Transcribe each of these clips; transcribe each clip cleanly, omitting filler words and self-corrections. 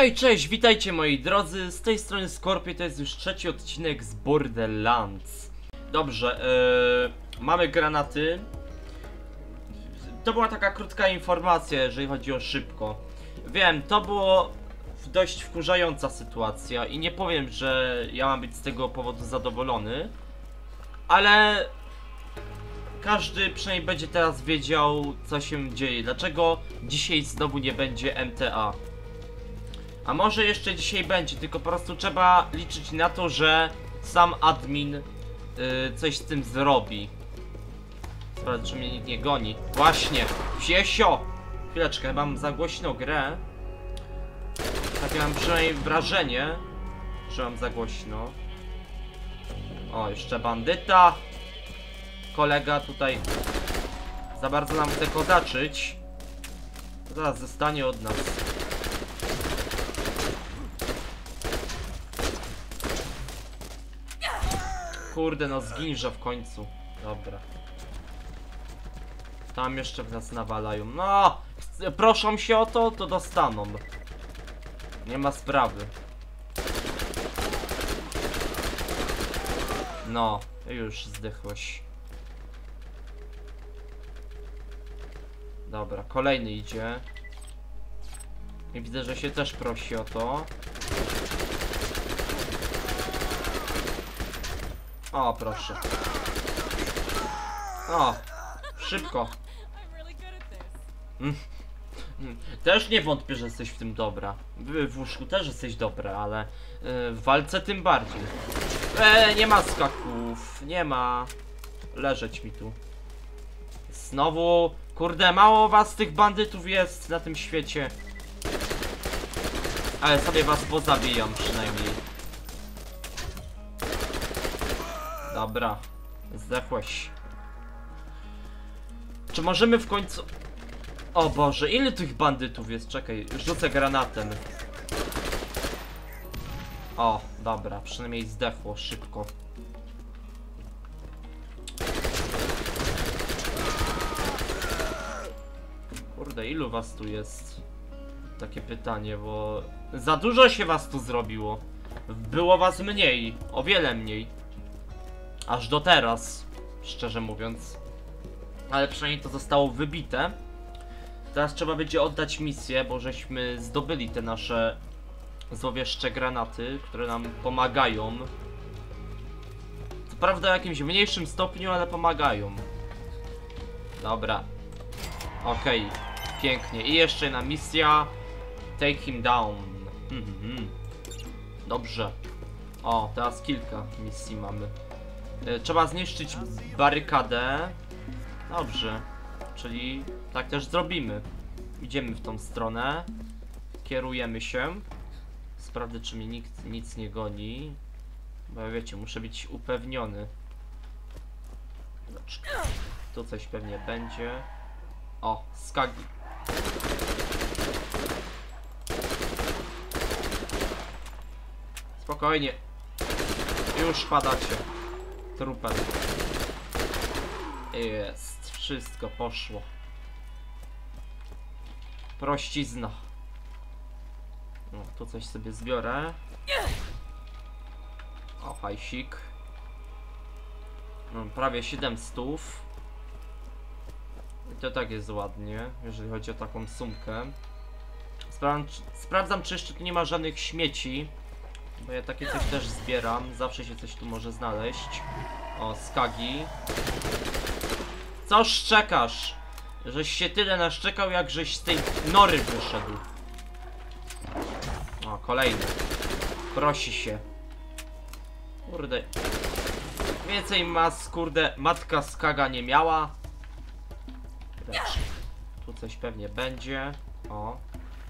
Hej, cześć, witajcie moi drodzy, z tej strony Scorpio, to jest już trzeci odcinek z Borderlands. Dobrze, mamy granaty. To była taka krótka informacja, jeżeli chodzi o szybko. Wiem, to było dość wkurzająca sytuacja i nie powiem, że ja mam być z tego powodu zadowolony. Ale każdy przynajmniej będzie teraz wiedział, co się dzieje. Dlaczego dzisiaj znowu nie będzie MTA. A może jeszcze dzisiaj będzie, tylko po prostu trzeba liczyć na to, że sam admin coś z tym zrobi. Sprawdzę, czy mnie nikt nie goni. Właśnie! Piesio! Chwileczkę, mam za głośno grę. Takie mam przynajmniej wrażenie, że mam za głośno. O, jeszcze bandyta. Kolega tutaj za bardzo nam chce kozaczyć. Zaraz zostanie od nas. Kurde, no zginże w końcu. Dobra. Tam jeszcze w nas nawalają. No, proszą się o to, to dostaną. Nie ma sprawy. No, już zdechłeś. Dobra, kolejny idzie. I widzę, że się też prosi o to. O, proszę. O, szybko. Też nie wątpię, że jesteś w tym dobra. W łóżku też jesteś dobra, ale w walce tym bardziej. Nie ma skaków, nie ma. Leżeć mi tu. Znowu, kurde, mało was tych bandytów jest na tym świecie. Ale sobie was pozabijam przynajmniej. Dobra, zdechłeś. Czy możemy w końcu... O Boże, ile tych bandytów jest? Czekaj, rzucę granatem. O, dobra, przynajmniej zdechło szybko. Kurde, ilu was tu jest? Takie pytanie, bo... Za dużo się was tu zrobiło. Było was mniej, o wiele mniej. Aż do teraz, szczerze mówiąc. Ale przynajmniej to zostało wybite. Teraz trzeba będzie oddać misję, bo żeśmy zdobyli te nasze złowieszcze granaty, które nam pomagają. Co prawda w jakimś mniejszym stopniu, ale pomagają. Dobra. Okej, pięknie. I jeszcze jedna misja. Take him down. Dobrze. O, teraz kilka misji mamy. Trzeba zniszczyć barykadę. Dobrze. Czyli tak też zrobimy. Idziemy w tą stronę. Kierujemy się. Sprawdzę, czy mnie nikt nic nie goni. Bo wiecie, muszę być upewniony. Tu coś pewnie będzie. O, skagi. Spokojnie. Już padacie. Trupem. Jest. Wszystko poszło. Prościzna. No, tu coś sobie zbiorę. O, hajsik. Mam prawie 700. I to tak jest ładnie, jeżeli chodzi o taką sumkę. Sprawdzam, czy jeszcze tu nie ma żadnych śmieci. Bo ja takie coś też zbieram. Zawsze się coś tu może znaleźć. O, skagi. Co szczekasz? Żeś się tyle naszczekał, jak żeś z tej nory wyszedł. O, kolejny. Prosi się. Kurde. Więcej mas, kurde, matka skaga nie miała. Lecz. Tu coś pewnie będzie. O.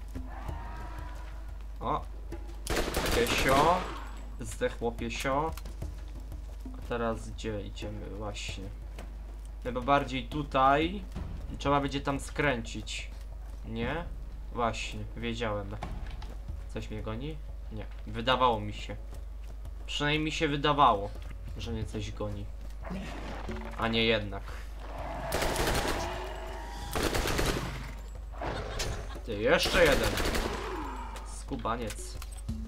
O. Piesio. Zdechło piesio. A teraz gdzie idziemy? Właśnie. Chyba bardziej tutaj. Trzeba będzie tam skręcić. Nie? Właśnie, wiedziałem. Coś mnie goni? Nie. Wydawało mi się. Przynajmniej mi się wydawało, że mnie coś goni. A nie jednak. Ty, jeszcze jeden. skubaniec.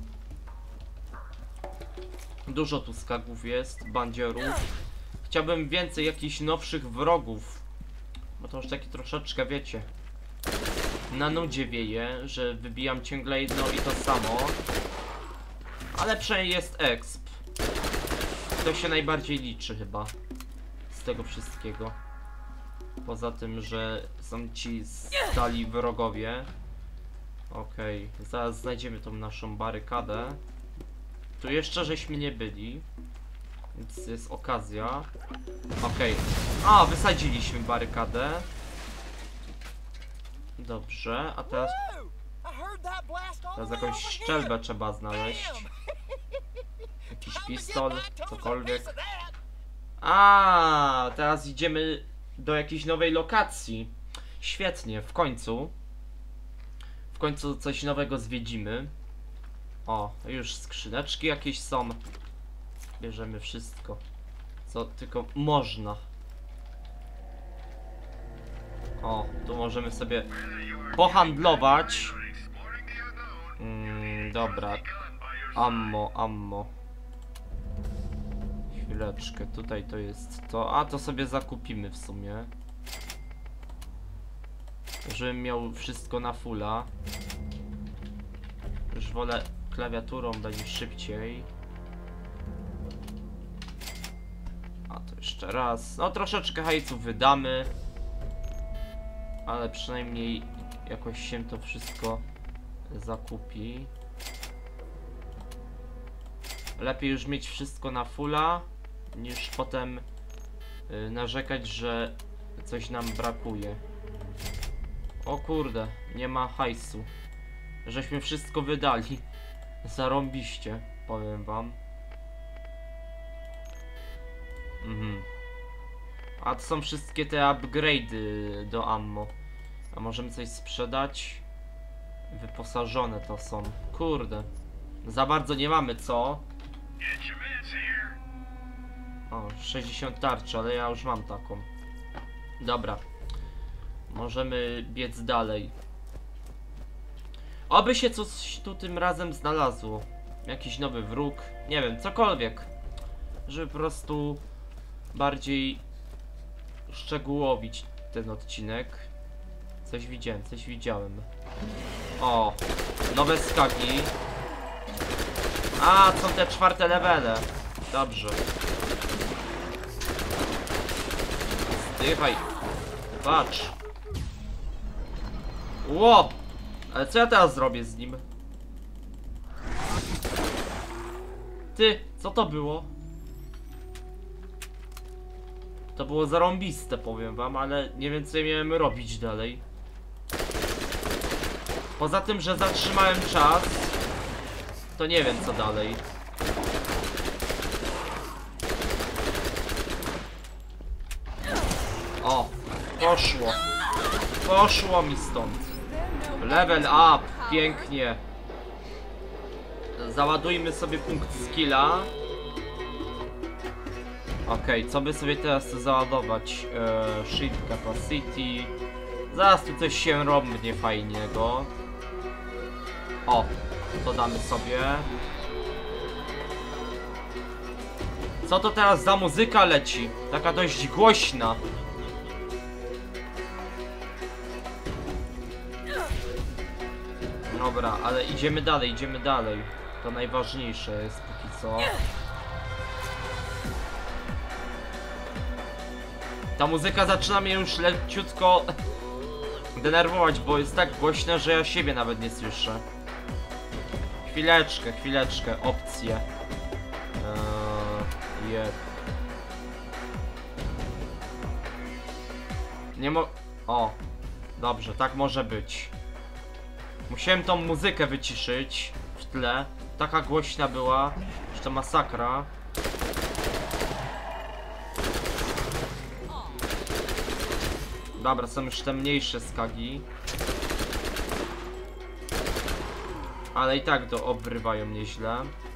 Dużo tu skagów jest, bandziorów. Chciałbym więcej jakichś nowszych wrogów. Bo to już taki troszeczkę, wiecie, na nudzie wieje, że wybijam ciągle jedno i to samo. Ale przynajmniej jest exp. To się najbardziej liczy chyba z tego wszystkiego. Poza tym, że są ci stali wrogowie. Okej, zaraz znajdziemy tą naszą barykadę. Tu jeszcze żeśmy nie byli, więc jest okazja. Okej. A, wysadziliśmy barykadę. Dobrze, a teraz jakąś szczelbę trzeba znaleźć. Jakiś pistol, cokolwiek. A, teraz idziemy do jakiejś nowej lokacji. Świetnie, w końcu. W końcu coś nowego zwiedzimy. O, już skrzyneczki jakieś są. Bierzemy wszystko, co tylko można. O, tu możemy sobie pohandlować. Dobra. Ammo. Chwileczkę, tutaj to jest to. A, to sobie zakupimy w sumie. Żebym miał wszystko na fulla. Już wolę klawiaturą, będzie szybciej. A to jeszcze raz. No troszeczkę hajców wydamy. Ale przynajmniej jakoś się to wszystko zakupi. Lepiej już mieć wszystko na fulla, niż potem narzekać, że coś nam brakuje. O kurde, nie ma hajsu. Żeśmy wszystko wydali. Zarąbiście, powiem wam. A to są wszystkie te upgrade'y do ammo. A możemy coś sprzedać? Wyposażone to są. Kurde. Za bardzo nie mamy, co? O, 60 tarczy, ale ja już mam taką. Dobra. Możemy biec dalej. Oby się coś tu tym razem znalazło. Jakiś nowy wróg. Nie wiem, cokolwiek. Żeby po prostu bardziej szczegółowić ten odcinek. Coś widziałem. O, nowe skaki. A, są te 4. levele. Dobrze. Zdychaj. Patrz. Ło! Ale co ja teraz zrobię z nim? Ty, co to było? To było zarąbiste, powiem wam, ale nie wiem, co ja miałem robić dalej. Poza tym, że zatrzymałem czas, to nie wiem, co dalej. O, poszło. Poszło mi stąd. Level up, pięknie. Załadujmy sobie punkt skilla. Okej, co by sobie teraz załadować? Shield capacity. Zaraz tu coś się robi fajnego. O, to damy sobie. Co to teraz za muzyka leci? Taka dość głośna. Dobra, ale idziemy dalej. To najważniejsze jest póki co. Ta muzyka zaczyna mnie już leciutko denerwować, bo jest tak głośna, że ja siebie nawet nie słyszę. Chwileczkę, opcje. Nie mo... O, dobrze, tak może być. Musiałem tą muzykę wyciszyć w tle. Taka głośna była, że to masakra. Dobra, są już te mniejsze skagi. Ale i tak obrywają nieźle.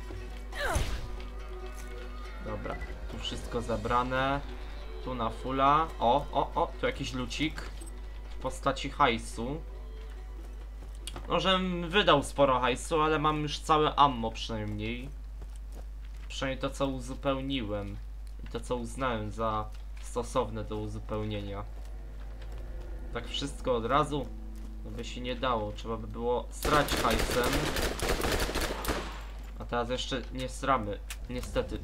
Dobra, tu wszystko zabrane. Tu na fulla. O, tu jakiś lucik w postaci hajsu. No, żebym wydał sporo hajsu, ale mam już całe ammo przynajmniej. Przynajmniej to, co uzupełniłem. I to, co uznałem za stosowne do uzupełnienia. Tak wszystko od razu no by się nie dało. Trzeba by było strać hajsem. A teraz jeszcze nie sramy. Niestety.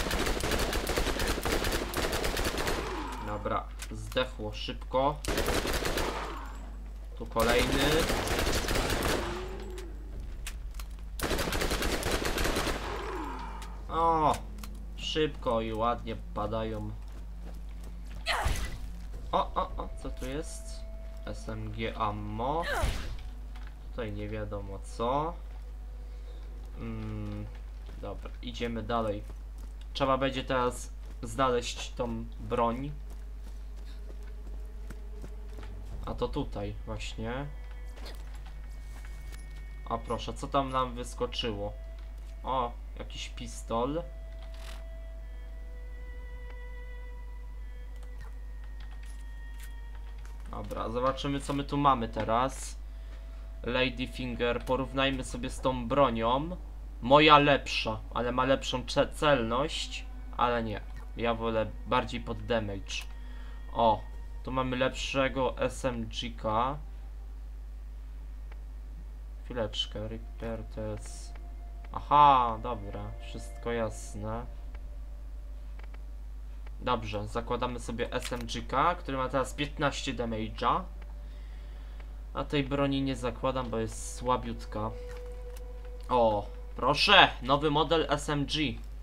Dobra, zdechło szybko. Tu kolejny. O, szybko i ładnie padają. O, co tu jest? SMG ammo. Tutaj nie wiadomo co. Dobra, idziemy dalej. Trzeba będzie teraz znaleźć tą broń. A to tutaj właśnie. A proszę, co tam nam wyskoczyło? O, jakiś pistol. Dobra, zobaczymy co my tu mamy teraz. Ladyfinger, porównajmy sobie z tą bronią. Moja lepsza, ale ma lepszą celność. Ale nie, ja wolę bardziej pod damage. O, tu mamy lepszego SMG-ka. Chwileczkę, repair to jest... Aha, dobra, wszystko jasne. Dobrze, zakładamy sobie SMG-ka, który ma teraz 15 damage'a. A tej broni nie zakładam, bo jest słabiutka. O, proszę, nowy model SMG.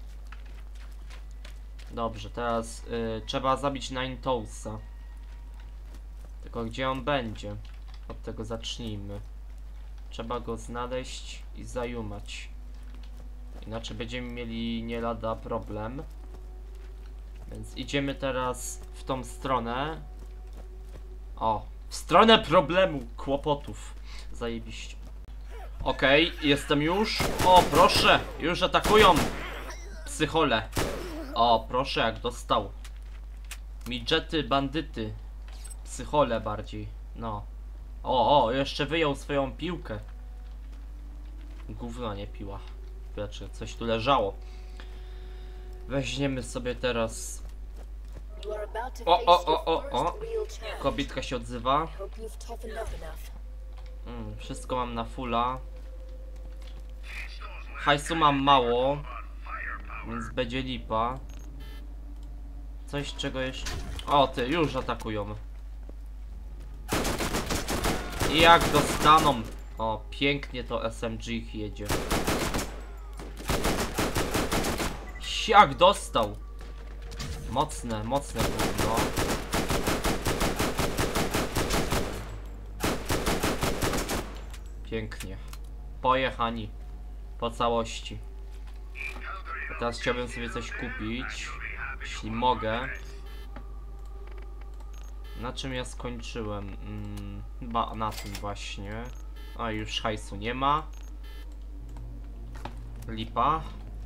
Dobrze, teraz trzeba zabić Ninetowsa. Tylko gdzie on będzie? Od tego zacznijmy. Trzeba go znaleźć i zajumać. Inaczej będziemy mieli nie lada problem. Więc idziemy teraz w tą stronę. O, w stronę problemu, kłopotów. Zajebiście. Okej, jestem już. O, proszę, już atakują. Psychole. O, proszę, jak dostał. Midżety, bandyty. Psychole bardziej, no. O, jeszcze wyjął swoją piłkę. Gówno, nie piła. Znaczy, coś tu leżało. Weźmiemy sobie teraz... O. Kobietka się odzywa. Wszystko mam na fulla. Hajsu mam mało, więc będzie lipa. Coś czego jeszcze... O, ty, już atakują. I jak dostaną... O, pięknie to SMG ich jedzie. Jak dostał. Mocne gówno. Pięknie. Pojechani. Po całości. A teraz chciałbym sobie coś kupić. Jeśli mogę. Na czym ja skończyłem? Chyba na tym właśnie. A już hajsu nie ma. Lipa.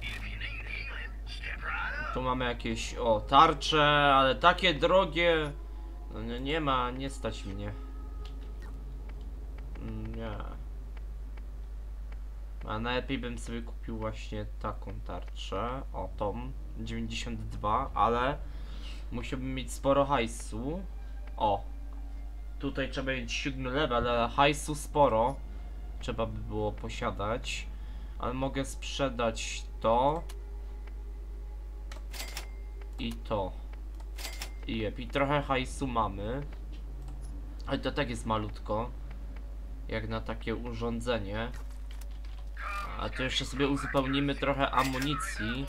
Tu mamy jakieś, o, tarcze, ale takie drogie. No, nie ma, nie stać mnie. Nie. A najlepiej bym sobie kupił właśnie taką tarczę. O, tą 92, ale musiałbym mieć sporo hajsu. O, tutaj trzeba mieć 7 level, ale hajsu sporo trzeba by było posiadać. Ale mogę sprzedać to i to. I trochę hajsu mamy. Ale to tak jest malutko, jak na takie urządzenie. A to jeszcze sobie uzupełnimy trochę amunicji.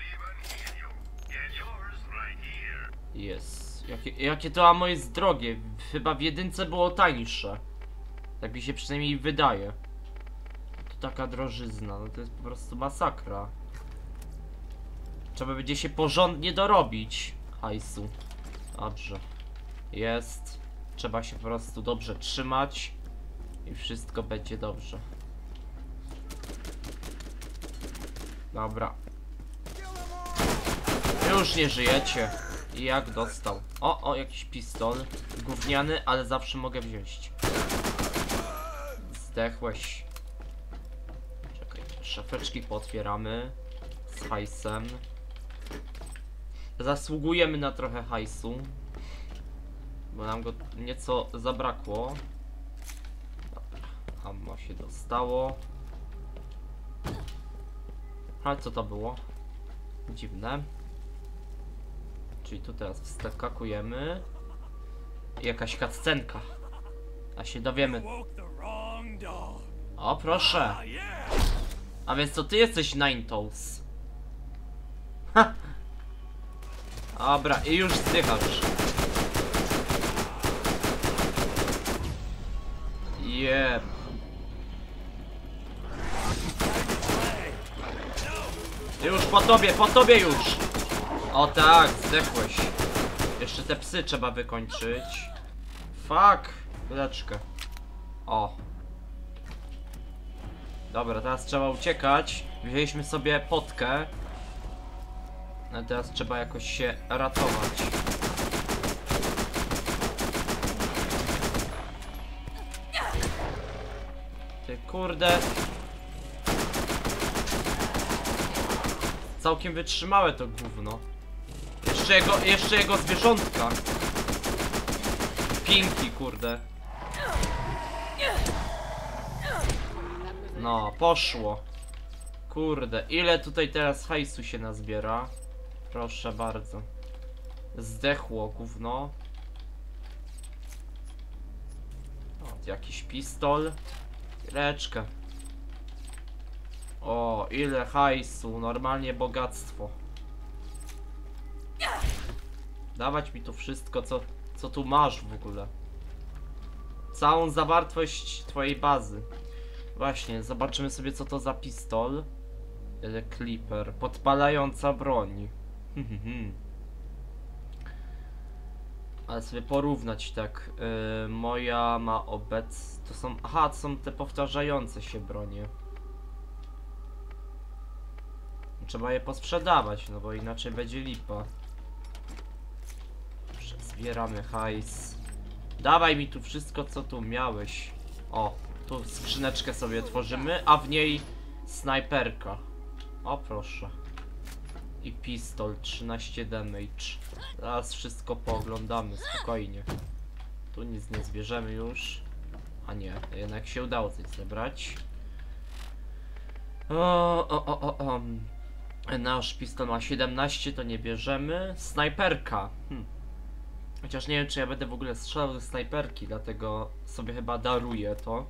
Jest. Jakie to ammo jest drogie. Chyba w jedynce było tańsze. Tak mi się przynajmniej wydaje. To taka drożyzna. No to jest po prostu masakra. Trzeba będzie się porządnie dorobić hajsu. Dobrze. Jest. Trzeba się po prostu dobrze trzymać. I wszystko będzie dobrze. Dobra. Już nie żyjecie. I jak dostał? O, jakiś pistol. Gówniany, ale zawsze mogę wziąć. Zdechłeś. Czekaj, szafeczki pootwieramy z hajsem. Zasługujemy na trochę hajsu, bo nam go nieco zabrakło. Dobra, ammo się dostało. Ale co to było? Dziwne. Czyli tu teraz wskakujemy. I jakaś cutscenka. A się dowiemy. O, proszę. A więc to ty jesteś Ninetales. Ha! Dobra, i już zdychasz. Jeb. Już po tobie już. O tak, zdechłeś. Jeszcze te psy trzeba wykończyć. Fuck, chwileczkę. O. Dobra, teraz trzeba uciekać. Wzięliśmy sobie potkę. A teraz trzeba jakoś się ratować. Ty kurde. Całkiem wytrzymałe to gówno. Jeszcze jego zwierzątka. Pinki, kurde. No, poszło. Kurde, ile tutaj teraz hajsu się nazbiera? Proszę bardzo. Zdechło gówno. O, jakiś pistol. Reczkę. O, ile hajsu. Normalnie bogactwo. Dawać mi to wszystko, co tu masz w ogóle. Całą zawartość twojej bazy. Właśnie, zobaczymy sobie co to za pistol. Clipper. Podpalająca broń. Ale sobie porównać tak. Moja ma to są... Aha, to są te powtarzające się bronie. Trzeba je posprzedawać, no bo inaczej będzie lipa. Zbieramy hajs. Dawaj mi tu wszystko, co tu miałeś. O, tu skrzyneczkę sobie tworzymy, a w niej snajperka. O, proszę. I pistol, 13 damage. Teraz wszystko pooglądamy, spokojnie. Tu nic nie zbierzemy już. A nie, jednak się udało coś zebrać. Nasz pistol ma 17, to nie bierzemy. Snajperka. Chociaż nie wiem, czy ja będę w ogóle strzelał ze snajperki, dlatego sobie chyba daruję to.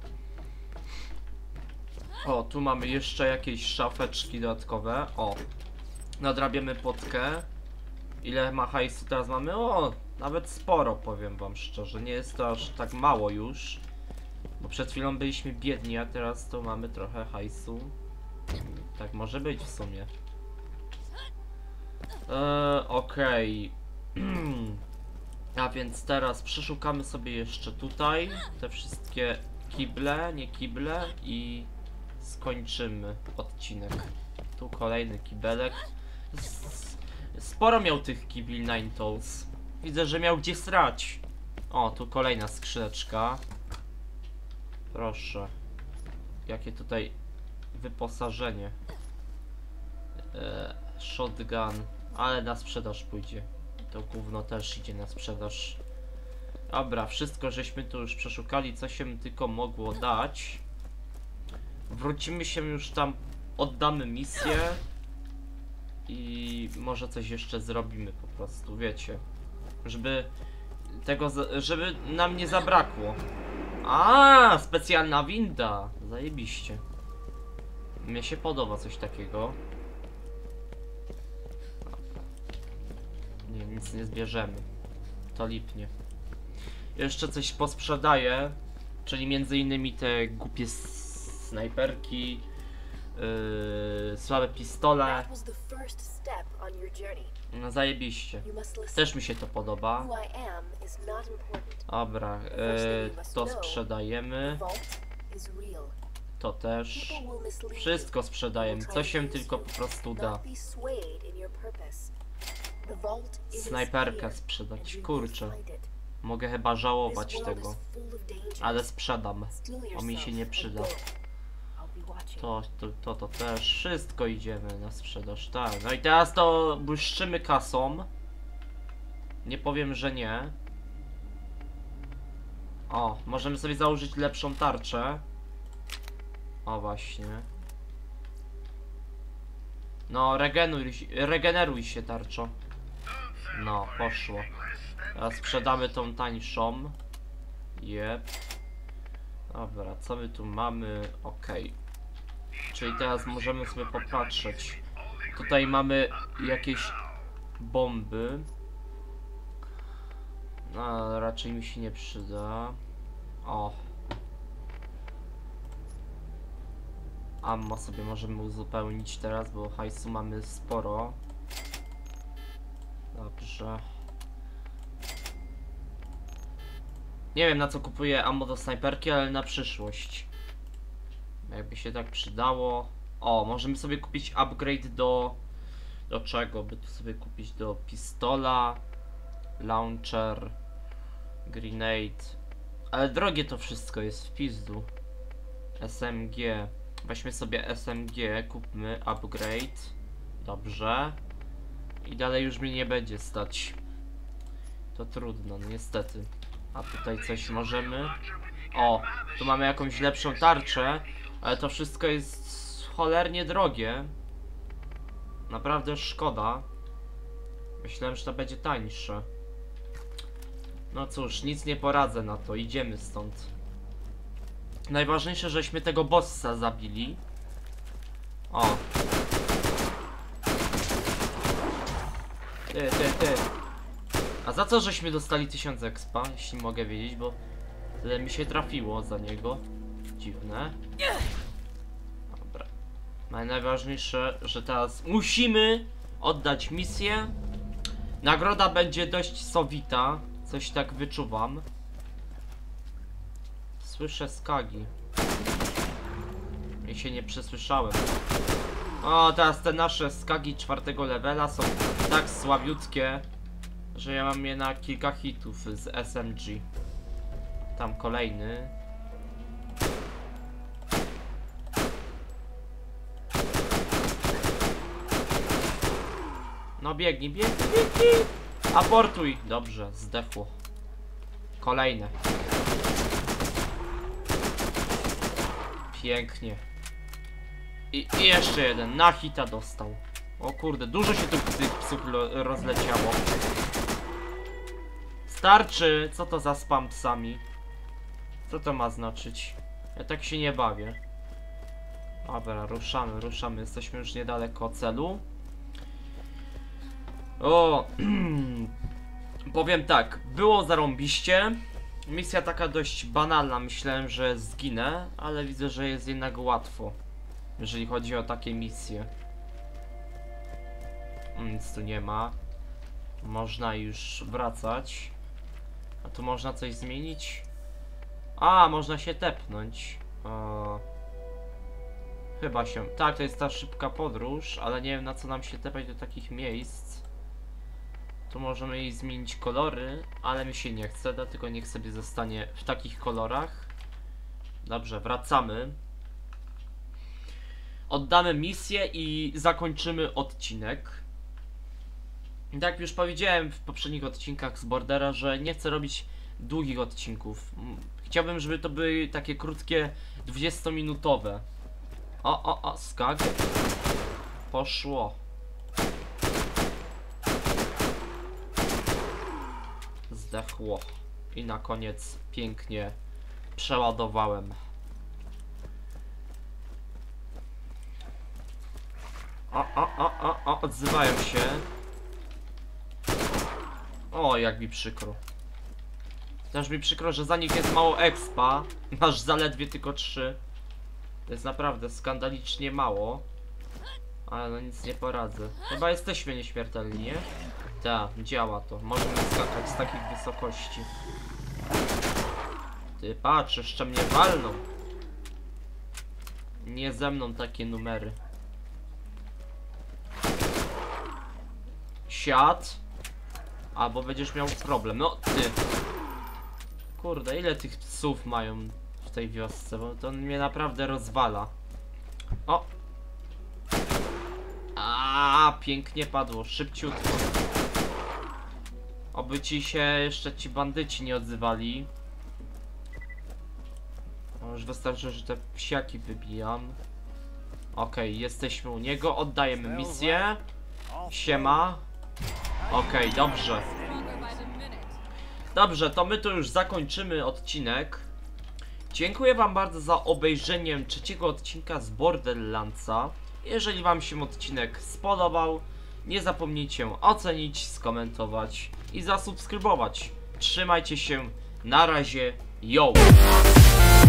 O, tu mamy jeszcze jakieś szafeczki dodatkowe. O, nadrabiamy potkę. Ile ma hajsu teraz mamy? O, nawet sporo, powiem wam szczerze. Nie jest to aż tak mało już. Bo przed chwilą byliśmy biedni, a teraz to mamy trochę hajsu. Tak może być w sumie. Okej. A więc teraz przeszukamy sobie jeszcze tutaj te wszystkie kible, nie kible i skończymy odcinek. Tu kolejny kibelek. Sporo miał tych kibli Ninetales. Widzę, że miał gdzie srać. O, tu kolejna skrzyneczka. Proszę. Jakie tutaj wyposażenie. Shotgun. Ale na sprzedaż pójdzie. To gówno też idzie na sprzedaż. Dobra, wszystko żeśmy tu już przeszukali, co się tylko mogło dać. Wrócimy się już tam, oddamy misję. I może coś jeszcze zrobimy po prostu, wiecie. Żeby nam nie zabrakło. A, specjalna winda. Zajebiście. Mnie się podoba coś takiego. Nie, nic nie zbierzemy. To lipnie. Jeszcze coś posprzedaję. Czyli między innymi te głupie snajperki. Słabe pistole. No zajebiście. Też mi się to podoba. Dobra, to sprzedajemy. To też. Wszystko sprzedajemy, co się tylko po prostu da. Snajperkę sprzedać, kurczę. Mogę chyba żałować tego. Ale sprzedam. O, mi się nie przyda. To też. Wszystko idziemy na sprzedaż, tak. No i teraz to błyszczymy kasą. Nie powiem, że nie. O, możemy sobie założyć lepszą tarczę. O, właśnie. No, regeneruj się, tarczo. No, poszło. Teraz sprzedamy tą tańszą. Jep. Dobra, co my tu mamy? Okej. Czyli teraz możemy sobie popatrzeć. Tutaj mamy jakieś bomby. No, raczej mi się nie przyda. O. Ammo sobie możemy uzupełnić teraz, bo hajsu mamy sporo. Dobrze. Nie wiem, na co kupuję ammo do snajperki, ale na przyszłość. Jakby się tak przydało. O, możemy sobie kupić upgrade do... Do czego by tu sobie kupić? Do pistola, launcher, grenade. Ale drogie to wszystko jest, w pizdu. SMG. Weźmy sobie SMG, kupmy upgrade. Dobrze. I dalej już mnie nie będzie stać. To trudno, no niestety. A tutaj coś możemy. O, tu mamy jakąś lepszą tarczę. Ale to wszystko jest cholernie drogie. Naprawdę szkoda. Myślałem, że to będzie tańsze. No cóż, nic nie poradzę na to. Idziemy stąd. Najważniejsze, żeśmy tego bossa zabili. O. Ty. A za co żeśmy dostali 1000 expa, jeśli mogę wiedzieć, bo tyle mi się trafiło za niego. Dziwne. Dobra. Najważniejsze, że teraz musimy oddać misję. Nagroda będzie dość sowita. Coś tak wyczuwam. Słyszę skagi. I się nie przesłyszałem. O, teraz te nasze skagi 4. levela są tak słabiutkie, że ja mam je na kilka hitów z SMG. Tam kolejny. No biegnij. Aportuj. Dobrze, zdechło. Kolejne. Pięknie. I jeszcze jeden. Na hita dostał. O kurde, dużo się tu tych psów rozleciało. Starczy. Co to za spam psami? Co to ma znaczyć? Ja tak się nie bawię. Dobra, ruszamy. Jesteśmy już niedaleko celu. O, powiem tak, było zarąbiście. Misja taka dość banalna, myślałem, że zginę, ale widzę, że jest jednak łatwo, jeżeli chodzi o takie misje. Nic tu nie ma. Można już wracać. A tu można coś zmienić? A, można się tepnąć. Chyba się... Tak, to jest ta szybka podróż, ale nie wiem, na co nam się tepać do takich miejsc. Tu możemy jej zmienić kolory, ale mi się nie chce, dlatego niech sobie zostanie w takich kolorach. Dobrze, wracamy. Oddamy misję i zakończymy odcinek. Tak jak już powiedziałem w poprzednich odcinkach z Bordera, że nie chcę robić długich odcinków. Chciałbym, żeby to były takie krótkie 20-minutowe. O, skag. Poszło. Zdechło. I na koniec pięknie przeładowałem. Odzywają się. O, jak mi przykro. Też mi przykro, że za nich jest mało expa. Masz zaledwie tylko 3. To jest naprawdę skandalicznie mało. Ale no nic nie poradzę. Chyba jesteśmy nieśmiertelni, nie? Tak, działa to. Możemy skakać z takich wysokości. Ty patrz, jeszcze mnie walną. Nie ze mną takie numery. Siad. Albo będziesz miał problem. No ty. Kurde, ile tych psów mają w tej wiosce, bo to mnie naprawdę rozwala. O! Pięknie padło, szybciutko. Oby ci się jeszcze ci bandyci nie odzywali. Już wystarczy, że te psiaki wybijam. Okej, jesteśmy u niego, oddajemy misję. Siema. Okej, dobrze. Dobrze, to my tu już zakończymy odcinek. Dziękuję wam bardzo za obejrzenie trzeciego odcinka z Borderlandsa. Jeżeli wam się odcinek spodobał, nie zapomnijcie ocenić, skomentować i zasubskrybować. Trzymajcie się, na razie, yo!